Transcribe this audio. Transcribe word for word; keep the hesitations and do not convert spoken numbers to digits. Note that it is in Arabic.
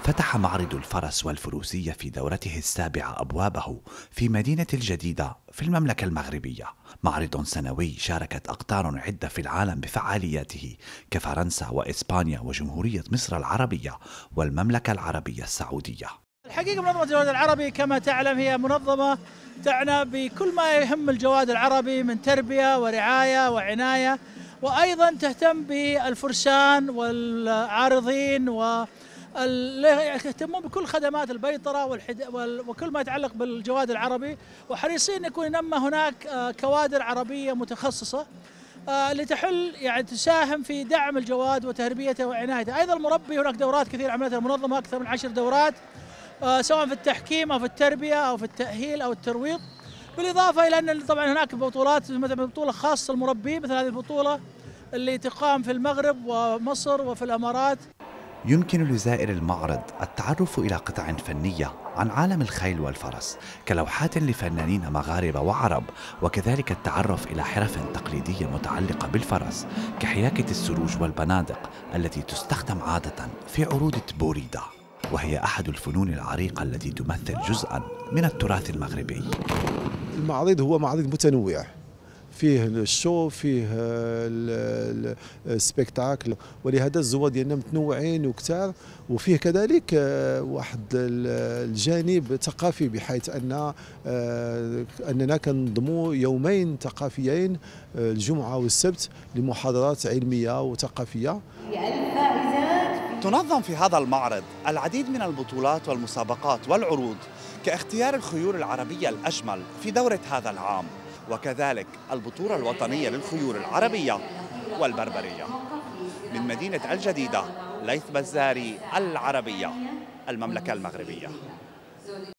فتح معرض الفرس والفروسية في دورته السابعة أبوابه في مدينة الجديدة في المملكة المغربية. معرض سنوي شاركت أقطار عدة في العالم بفعالياته كفرنسا وإسبانيا وجمهورية مصر العربية والمملكة العربية السعودية. الحقيقة منظمة الجواد العربي كما تعلم هي منظمة تعنى بكل ما يهم الجواد العربي من تربية ورعاية وعناية، وأيضا تهتم بالفرسان والعارضين و يهتمون بكل خدمات البيطرة والحد... وكل ما يتعلق بالجواد العربي، وحريصين يكون ينمى هناك كوادر عربية متخصصة لتحل يعني تساهم في دعم الجواد وتربيته وعنايته. أيضا المربي هناك دورات كثير عملتها المنظمة، أكثر من عشر دورات سواء في التحكيم أو في التربية أو في التأهيل أو الترويض، بالإضافة إلى أن طبعا هناك بطولات مثل بطولة خاصة المربي، مثل هذه البطولة اللي تقام في المغرب ومصر وفي الإمارات. يمكن لزائر المعرض التعرف إلى قطع فنية عن عالم الخيل والفرس كلوحات لفنانين مغاربة وعرب، وكذلك التعرف إلى حرف تقليدية متعلقة بالفرس كحياكة السروج والبنادق التي تستخدم عادة في عروض تبوريدا، وهي أحد الفنون العريقة التي تمثل جزءاً من التراث المغربي. المعرض هو معرض متنوع، فيه الشو، فيه السبيكتاكل، ولهذا الزوار ديالنا متنوعين وكثار، وفيه كذلك واحد الجانب ثقافي بحيث ان اننا كننظموا يومين ثقافيين الجمعه والسبت لمحاضرات علميه وثقافيه. تنظم في هذا المعرض العديد من البطولات والمسابقات والعروض كاختيار الخيول العربية الأجمل في دورة هذا العام، وكذلك البطولة الوطنية للخيول العربية والبربرية. من مدينة الجديدة، ليث بزاري، العربية، المملكة المغربية.